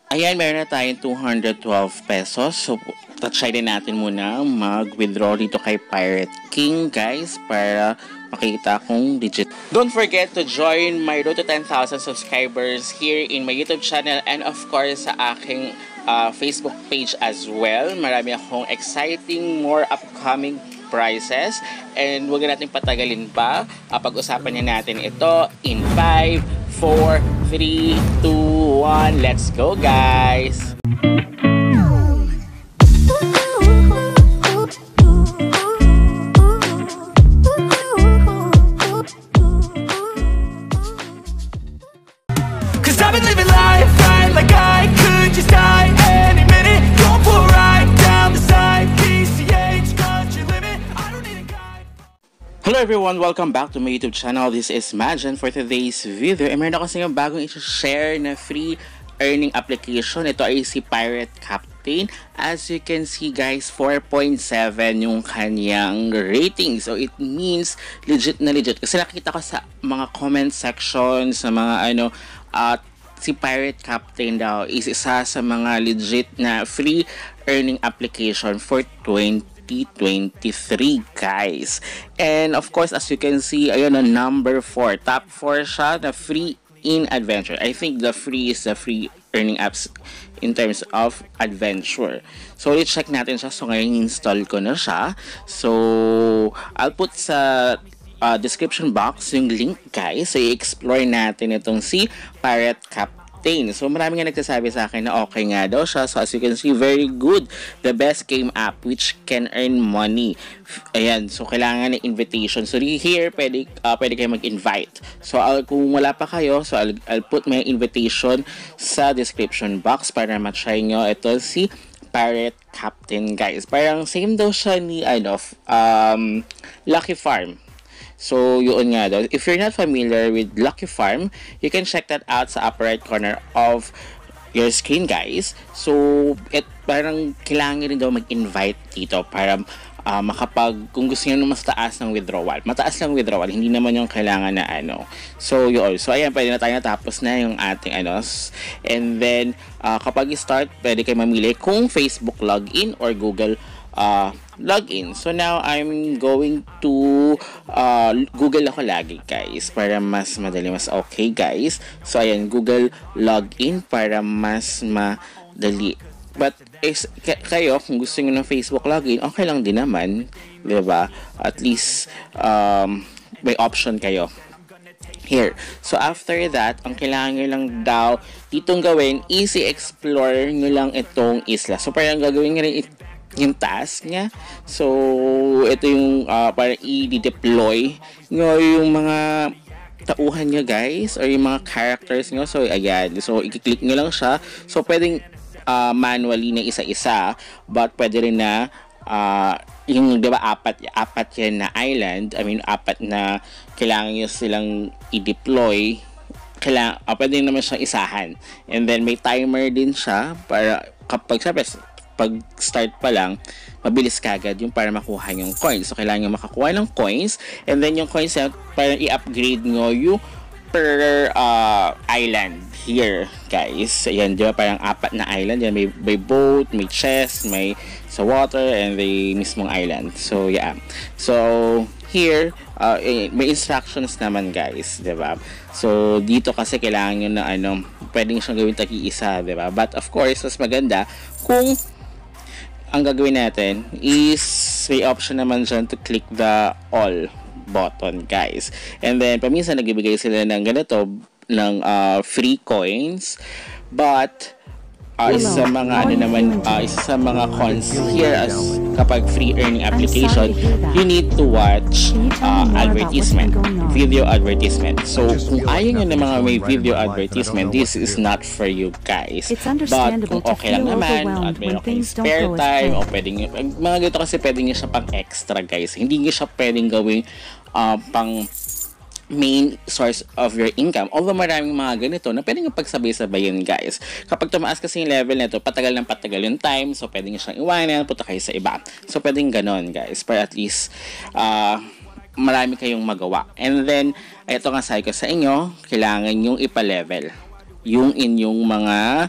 Ayan, meron na tayong 212 pesos. So, try din natin muna mag-withdraw dito kay Pirate King, guys, para makita kung legit. Don't forget to join my road to 10,000 subscribers here in my YouTube channel and of course sa aking Facebook page as well. Marami akong exciting, more upcoming prizes. And huwag natin patagalin pa. Pag-usapan na natin ito in 5, 4, 3, 2, 1. Let's go, guys! Hello everyone! Welcome back to my YouTube channel. This is Majan for today's video. E meron ako sa inyo bagong i-share na free earning application. Ito ay si Pirate Captain. As you can see guys, 4.7 yung kanyang rating. So it means legit na legit. Kasi nakita ko sa mga comment section, sa mga si Pirate Captain daw is isa sa mga legit na free earning application for 2023 guys. And of course, as you can see, ayun na number 4. Top 4 siya na free in adventure. I think the free is the free earning apps in terms of adventure. So, i-check natin siya. So, ngayon install ko na siya. So, I'll put sa description box yung link guys. So, i-explore natin itong si Pirate Captain. So, marami nga nagsasabi sa akin na okay nga daw siya. So, as you can see, very good. The best game app which can earn money. Ayan. So, kailangan ng invitation. So, here, pwede kayo mag-invite. So, kung wala pa kayo, so I'll put my invitation sa description box para matry nyo ito si Pirate Captain, guys. Parang same daw siya ni, Lucky Farm. So, yun nga daw. If you're not familiar with Lucky Farm, you can check that out sa upper right corner of your screen, guys. So, parang kailangan rin daw mag-invite dito para kung gusto nyo mas taas ng withdrawal. Mataas lang withdrawal, hindi naman yung kailangan na So, yun. So, ayan, pwede na tayo natapos na yung ating And then, kapag start, pwede kayo mamili kung Facebook login or Google login. So now I'm going to Google ako lagi guys para mas madali, mas okay guys. So ayan, Google login para mas madali. But kayo kung gusto niyo ng Facebook login, okay lang din naman, 'di ba? At least may option kayo here. So after that, ang kailangan nyo lang daw ditong gawin is i-explore nyo lang itong isla. So parang gagawin nyo rin yung task niya. So ito yung para i-deploy nyo yung mga tauhan nyo guys or yung mga characters nyo. So ayan, so i-click nyo lang siya. So pwedeng manually na isa-isa, but pwede rin na yung diba apat yan na island, apat na kailangan nyo silang i-deploy. Pwede naman siyang isahan, and then may timer din siya para kapag pag start pa lang, mabilis kagad yung para makuha yung coins. So, kailangan nyo makakuha ng coins. And then, yung coins na para i-upgrade nyo yung per island here, guys. Ayan, di ba? Parang apat na island. Yan, may boat, may chest, may sa water, and may mismong island. So, yeah. So, here, may instructions naman, guys. Di ba? So, dito kasi kailangan nyo na pwedeng siyang gawin tagi-isa, di ba? But, of course, mas maganda kung ang gagawin natin is may option naman dyan to click the all button guys. And then paminsan nagbibigay sila ng ganito ng free coins, but isa sa mga isa sa mga cons here as kapag free earning application, you need to watch advertisement, video advertisement. So kung ayaw nyo ng mga may video advertisement, this is not for you guys. But kung okay lang naman at meron kayong spare time o pwedeng mga ganito kasi pwedeng nyo siya pang extra guys. Hindi nyo siya pwedeng gawing pang main source of your income. Although maraming mga ganito na pwede nyo pagsabay-sabayin guys. Kapag tumaas kasi yung level nito, patagal ng patagal yung time, so pwede nyo siyang iwanan, punta kayo sa iba. So pwedeng ganon guys, para at least marami kayong magawa. And then, ito nga sabi ko sa inyo, kailangan yung ipa-level yung inyong mga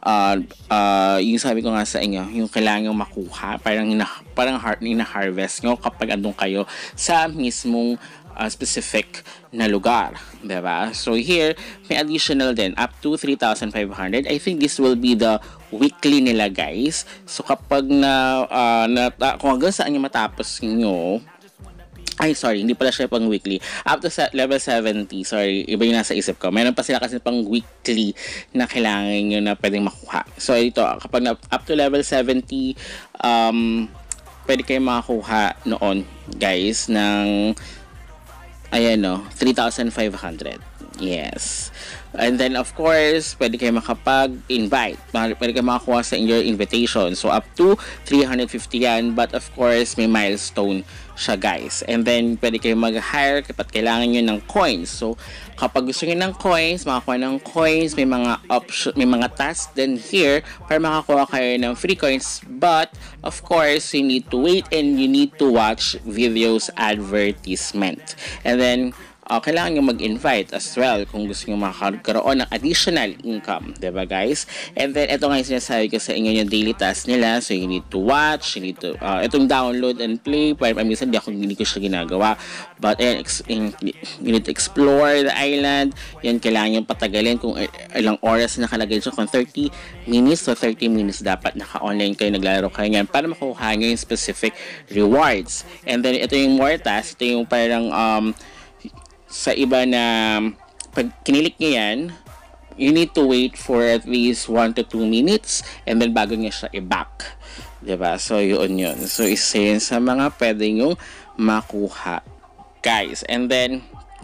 yung sabi ko nga sa inyo, yung kailangan nyo makuha, parang ina-harvest nyo kapag andun kayo sa mismong specific na lugar, diba? So here, may additional din up to 3,500. I think this will be the weekly nila, guys. So kapag kung hanggang saan nyo matapos nyo, ay, sorry, hindi pala siya pang weekly. Up to level 70, sorry, iba yung nasa isip ko. Meron pa sila kasi pang weekly na kailangan nyo na pwedeng makuha. So, ito, kapag up to level 70, pwede kayo makakuha noon, guys, ng, ayan, no, 3,500. Yes. And then, of course, pwede kayo makapag-invite. Pwede kayo makakuha sa your invitation. So, up to 350 yan. But, of course, may milestone siya, guys. And then, pwede kayo mag-hire kapag kailangan nyo ng coins. So, kapag gusto nyo ng coins, makakuha ng coins, may mga option, may mga tasks din here para makakuha kayo ng free coins. But, of course, you need to wait and you need to watch videos advertisement. And then, kailangan nyo mag-invite as well kung gusto nyo makakaroon ng additional income, diba, guys? And then, ito nga yung sinasabi ko sa inyo yung daily task nila. So, you need to watch, you need to, itong download and play, pero minsan hindi ko siya ginagawa. But, you need to explore the island. Yan, kailangan nyo patagalin kung ilang oras nakalagay siya. Kung 30 minutes or 30 minutes dapat naka-online kayo, naglalaro kayo yan para makuha nyo yung specific rewards. And then, ito yung more task. Ito yung parang, sa iba na pag kinilik nyo yan, you need to wait for at least 1 to 2 minutes and then bago nyo siya i-back. Diba? So, yun. So, isa yun sa mga pwede nyo makuha, guys. And then,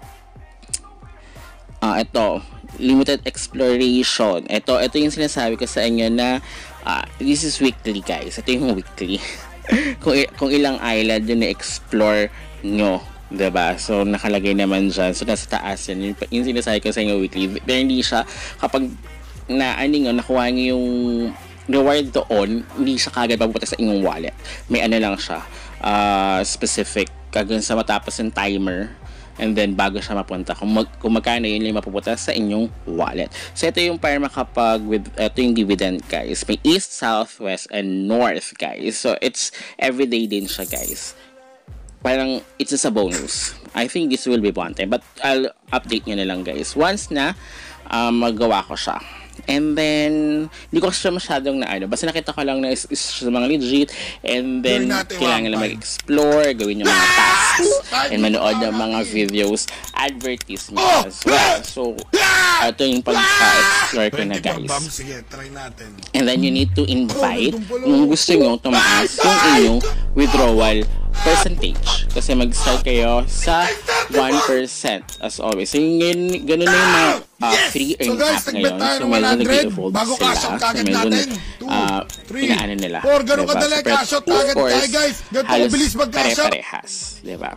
ito, limited exploration. Ito yung sinasabi ko sa inyo na this is weekly, guys. Ito yung weekly. kung ilang island yun na-explore nyo. Diba? So, nakalagay naman dyan. So, nasa taas yan. Yung sinasabi ko sa inyo weekly. Pero hindi siya, kapag nakuha nyo yung reward doon, hindi siya kagad papupunta sa inyong wallet. May lang siya. Specific. Kagad sa matapos yung timer. And then, bago siya mapunta. Kung magkano yun yung mapupunta sa inyong wallet. So, ito yung para ito yung dividend, guys. May east, south, west, and north, guys. So, it's everyday din siya, guys. Parang it's just a bonus. I think this will be one time, but I'll update nyo na lang, guys once na magawa ko siya. And then hindi ko siya masyadong basta nakita ko lang na is sa mga legit. And then kailangan lang mag-explore, gawin yung mga tasks and manood ng mga videos advertisement as well. So ito yung pag-explore ko na, guys. And then you need to invite kung gusto nyo tumaas yung inyong withdrawal percentage. Kasi mag-start kayo sa 1% as always. So yun, ganun na yung mga free earn app ngayon. So medyo nag-evolve sila. So medyo inaano nila. Diba? So, of course, halos pare-parehas. Diba?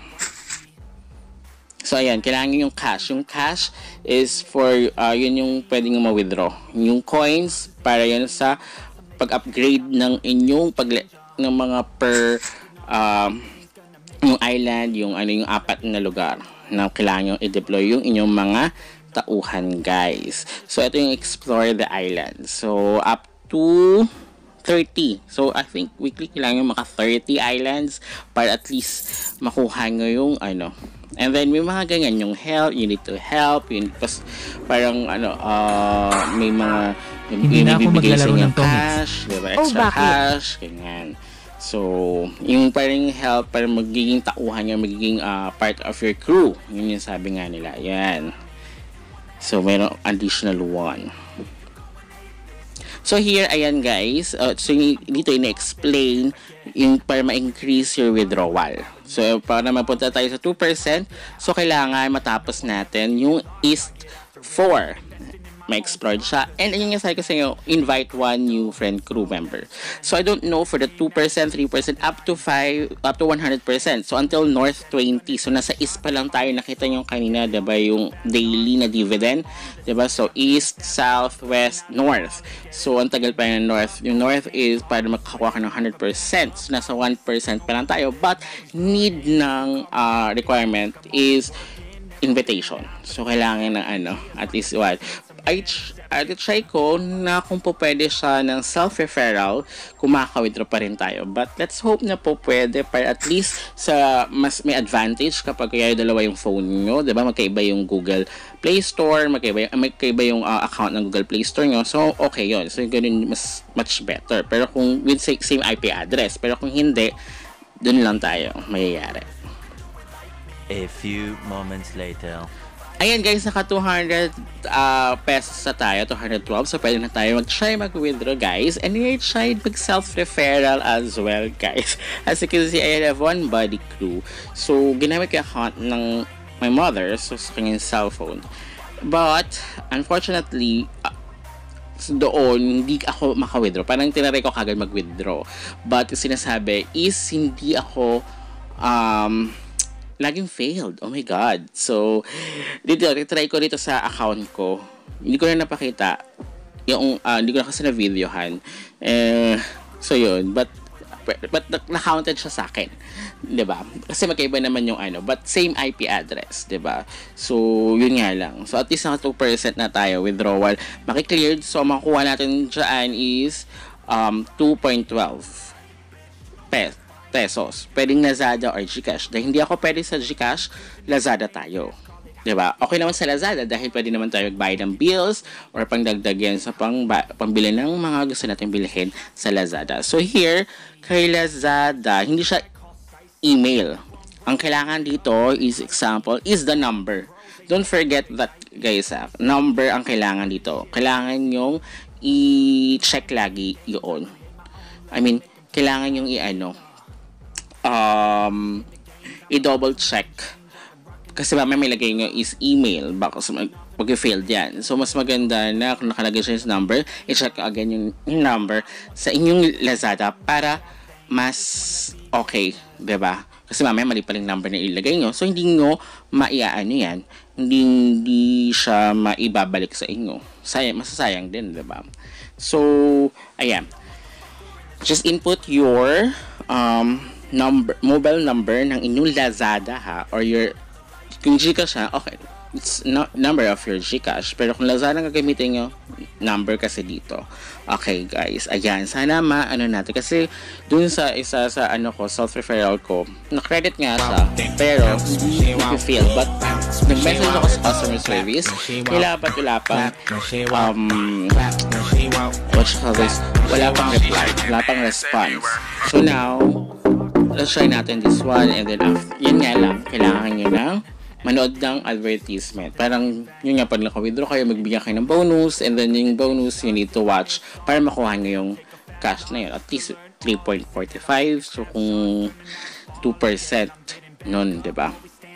So ayan, kailangan yung cash. Yung cash is for, yun yung pwede nyo ma-withdraw. Yung coins, para yun sa pag-upgrade ng inyong ng mga per yung island, yung apat na lugar na kailangan nyo i-deploy yung inyong mga tauhan, guys. So ito yung explore the island. So up to 30. So I think weekly kailangan maka 30 islands para at least makuha nyo yung And then may mga ganyan, yung help, you need to help, yun, parang may mga bibigay sa inyo cash, diba? Extra cash, ganyan. So, yung parang help para magiging tauhan nyo, magiging part of your crew. Yun yung sabi nga nila. Yan. So, mayroong additional one. So, here, ayan, guys. So, dito ina-explain yung para ma-increase your withdrawal. So, para mapunta tayo sa 2%, so, kailangan matapos natin yung East 4. Ma-explore siya. And yun yung sabi ko sa inyo, invite one new friend crew member. So I don't know for the 2%, 3%, up to 100%. So until North 20. So nasa East pa lang tayo. Nakita nyo kanina, diba, yung daily na dividend. Diba? So East, South, West, North. So ang tagal pa yung North. Yung North is para makakuha ka ng 100%. So nasa 1% pa lang tayo. But need ng requirement is invitation. So, kailangan ng at least what? try ko na kung po pwede siya ng self-referral, kung makaka-withdraw pa rin tayo. But let's hope na po pwede para at least sa mas may advantage kapag kaya dalawa yung phone nyo, diba? Magkaiba yung Google Play Store, magkaiba yung account ng Google Play Store nyo. So, okay yun. So, ganun mas much better. Pero kung with same IP address, pero kung hindi, dun lang tayo mayayari. A few moments later. Ayan guys, naka 200 pesos na tayo, 212. So, pwede na tayo mag-try mag-withdraw guys. And I tried mag-self-referral as well guys. As you can see, I have one body crew. So, ginamit ko yung account ng my mother, so sa kanyang cellphone. But, unfortunately, doon, hindi ako maka-withdraw. Parang tinaray ko kagad mag-withdraw. But, sinasabi is, hindi ako, laging failed. Oh my God. So, dito, try ko dito sa account ko. Hindi ko na napakita. Hindi ko na kasi na-videohan. So, yun. But na-counted siya sa akin. Diba? Kasi magkaiba naman yung but same IP address. Diba? So, yun nga lang. So, at least naka 2% na tayo withdrawal. Maki-cleared. So, makukuha natin dyan is 2.12 pesos. Pwedeng Lazada or GCash. Dahil hindi ako pwede sa GCash, Lazada tayo. Diba? Okay naman sa Lazada dahil pwede naman tayo magbayad ng bills or pangdagdag yan sa pambili ng mga gusto natin bilhin sa Lazada. So here, kay Lazada, hindi siya email. Ang kailangan dito is example, is the number. Don't forget that guys, number ang kailangan dito. Kailangan yung i-check lagi yun. I mean, kailangan yung i-double check kasi mamaya may lagay nyo is email baka mag-failed yan. So mas maganda na kung nakalagay siya yung number, i-check again yung number sa inyong Lazada para mas okay, diba? Kasi mamaya mali pa rin number na ilagay nyo, so hindi nyo maiaano yan, hindi siya maibabalik sa inyo. Masasayang din, diba? So ayan, just input your mobile number ng inyong Lazada or your, kung GCash okay, it's not number of your GCash, pero kung Lazada ang gagamitin nyo, number kasi dito. Okay guys, ayan, sana natin, kasi dun sa isa sa self-referral ko, na-credit nga siya, pero hindi feel, but nag-message ako sa customer service, wala pang wala pang reply, wala pang response. So now, let's try natin this one, and then yun nga lang, kailangan nyo ng manood ng advertisement. Parang yun nga, pag naka-withdraw kayo, magbigyan kayo ng bonus, and then yung bonus you need to watch para makuha nyo yung cash na yun. At least 3.45, so kung 2% nun, diba?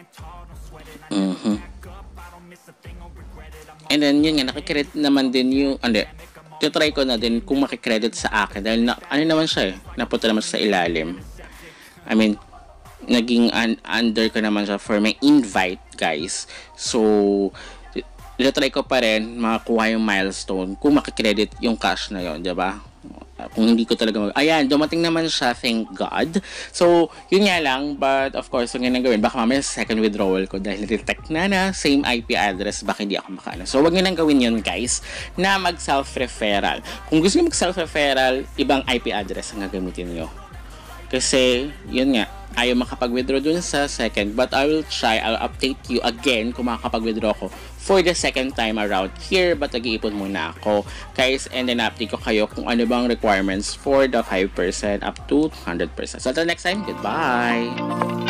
And then yun nga, nakikredit naman din yung try ko na din kung makikredit sa akin, dahil naman siya napunta naman sa ilalim. I mean, naging under ko naman siya for my invite, guys. So, try ko pa rin makakuha yung milestone kung makikredit yung cash na yon, diba? Kung hindi ko talaga ayan, dumating naman siya, thank God. So, yun nga lang, but of course, yung gawin, baka mamaya second withdrawal ko dahil detect na same IP address, baka hindi ako makano. So, wag nyo nang gawin yun, guys, na mag-self-referral. Kung gusto nyo mag-self-referral, ibang IP address ang gagamitin nyo. Kasi, yun nga, ayaw makapag-withdraw dun sa second, but I will try, I'll update you again kung makakapag-withdraw ko for the second time around here, but nag-iipon muna ako, guys, and then update ko kayo kung ano bang requirements for the 5% up to 100%. So until next time, goodbye!